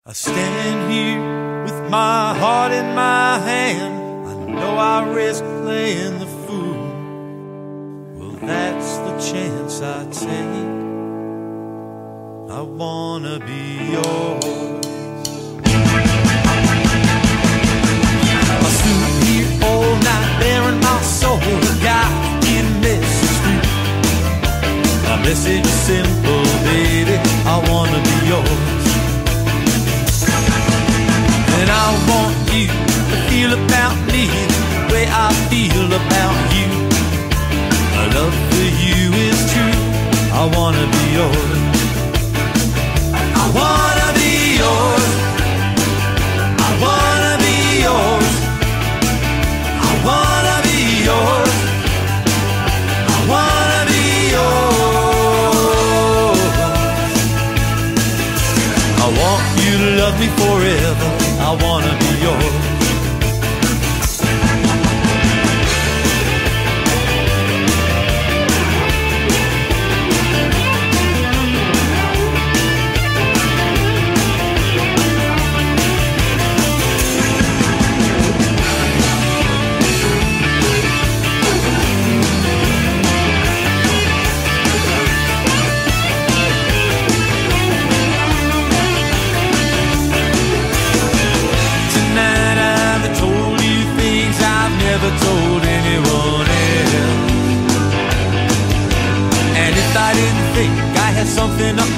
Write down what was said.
I stand here with my heart in my hand. I know I risk playing the fool. Well, that's the chance I take. I wanna be yours. I stood here all night bearing my soul. A guy in Mississippi. My message is simple, baby. I wanna be yours. And I want you to feel about me the way I feel about you. My love for you is true. I wanna be yours. I wanna be yours. I wanna be yours. I wanna be yours. I wanna be yours. I want you to love me forever. I wanna be yours. Never told anyone else. And if I didn't think I had something up